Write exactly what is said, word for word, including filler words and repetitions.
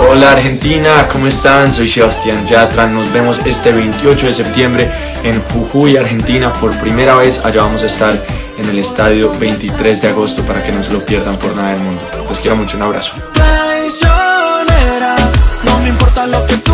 Hola Argentina, ¿cómo están? Soy Sebastián Yatra, nos vemos este veintiocho de septiembre en Jujuy, Argentina, por primera vez. Allá vamos a estar en el estadio veintitrés de agosto para que no se lo pierdan por nada del mundo. Los quiero mucho, un abrazo. No me importa lo que